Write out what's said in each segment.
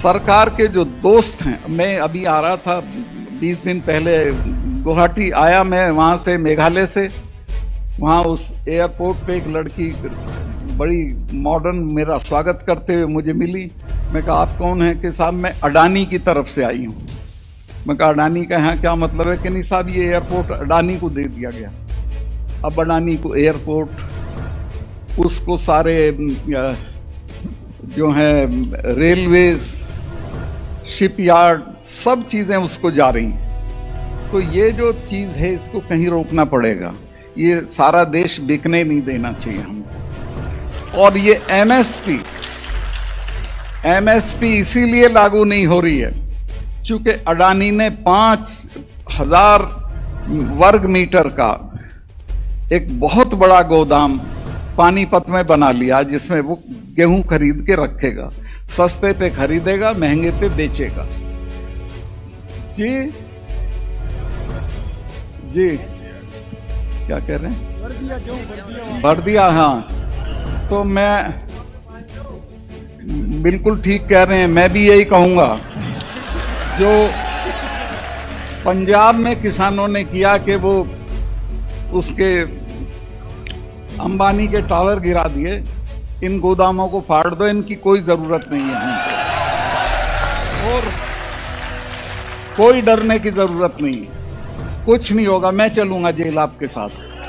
सरकार के जो दोस्त हैं, मैं अभी आ रहा था 20 दिन पहले गुवाहाटी आया, मैं वहाँ से मेघालय से, वहाँ उस एयरपोर्ट पे एक लड़की बड़ी मॉडर्न मेरा स्वागत करते हुए मुझे मिली। मैं कहा आप कौन हैं? कि साहब मैं अडानी की तरफ से आई हूँ। मैं कहा अडानी का यहाँ क्या मतलब है? कि नहीं साहब ये एयरपोर्ट अडानी को दे दिया गया। अब अडानी को एयरपोर्ट, उसको सारे जो है रेलवेज, शिपयार्ड, सब चीजें उसको जा रही हैं। तो ये जो चीज है इसको कहीं रोकना पड़ेगा। ये सारा देश बिकने नहीं देना चाहिए हमको। और ये एमएसपी इसीलिए लागू नहीं हो रही है क्योंकि अडानी ने 5000 वर्ग मीटर का एक बहुत बड़ा गोदाम पानीपत में बना लिया, जिसमें वो गेहूं खरीद के रखेगा, सस्ते पे खरीदेगा, महंगे पे बेचेगा। जी जी, क्या कह रहे हैं? भर दिया, हाँ। तो मैं बिल्कुल ठीक कह रहे हैं, मैं भी यही कहूंगा। जो पंजाब में किसानों ने किया कि वो उसके अंबानी के टावर गिरा दिए, इन गोदामों को फाड़ दो, इनकी कोई जरूरत नहीं है हमको, और कोई डरने की जरूरत नहीं है, कुछ नहीं होगा, मैं चलूंगा जेल आपके साथ।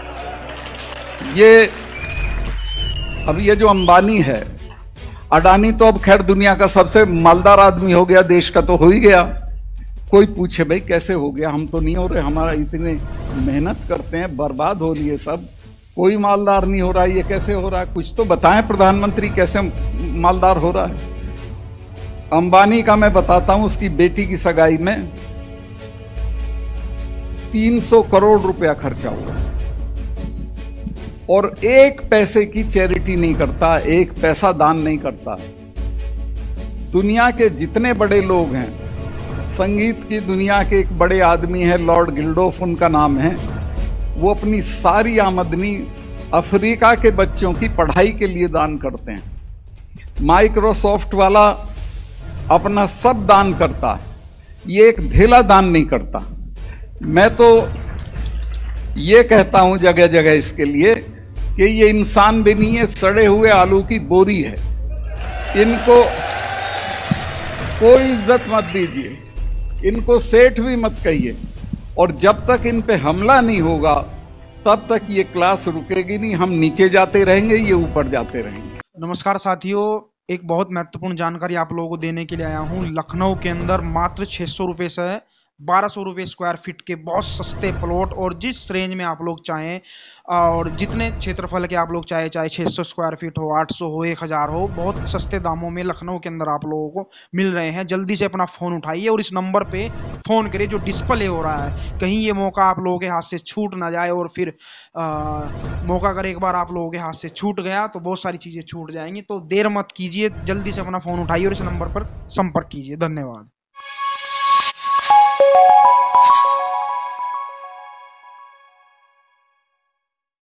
अब ये जो अंबानी है, अडानी तो अब खैर दुनिया का सबसे मालदार आदमी हो गया, देश का तो हो ही गया। कोई पूछे भाई कैसे हो गया? हम तो नहीं हो रहे, हमारा इतने मेहनत करते हैं, बर्बाद हो रही है सब, कोई मालदार नहीं हो रहा है, ये कैसे हो रहा है? कुछ तो बताएं प्रधानमंत्री, कैसे मालदार हो रहा है? अंबानी का मैं बताता हूं, उसकी बेटी की सगाई में 300 करोड़ रुपया खर्चा हुआ और एक पैसे की चैरिटी नहीं करता, एक पैसा दान नहीं करता। दुनिया के जितने बड़े लोग हैं, संगीत की दुनिया के एक बड़े आदमी हैं लॉर्ड गिल्डोफ, उनका नाम है, वो अपनी सारी आमदनी अफ्रीका के बच्चों की पढ़ाई के लिए दान करते हैं। माइक्रोसॉफ्ट वाला अपना सब दान करता है, ये एक धेला दान नहीं करता। मैं तो ये कहता हूं जगह जगह इसके लिए कि ये इंसान भी नहीं है, सड़े हुए आलू की बोरी है। इनको कोई इज्जत मत दीजिए, इनको सेठ भी मत कहिए, और जब तक इन पे हमला नहीं होगा तब तक ये क्लास रुकेगी नहीं। हम नीचे जाते रहेंगे, ये ऊपर जाते रहेंगे। नमस्कार साथियों, एक बहुत महत्वपूर्ण जानकारी आप लोगों को देने के लिए आया हूं। लखनऊ के अंदर मात्र 600 रुपये से 1200 रुपये स्क्वायर फीट के बहुत सस्ते प्लॉट, और जिस रेंज में आप लोग चाहें और जितने क्षेत्रफल के आप लोग चाहे 600 स्क्वायर फीट हो, 800 हो, 1000 हो, बहुत सस्ते दामों में लखनऊ के अंदर आप लोगों को मिल रहे हैं। जल्दी से अपना फ़ोन उठाइए और इस नंबर पे फ़ोन करिए जो डिस्प्ले हो रहा है। कहीं ये मौका आप लोगों के हाथ से छूट ना जाए, और फिर मौका अगर एक बार आप लोगों के हाथ से छूट गया तो बहुत सारी चीज़ें छूट जाएंगी। तो देर मत कीजिए, जल्दी से अपना फ़ोन उठाइए और इस नंबर पर संपर्क कीजिए। धन्यवाद।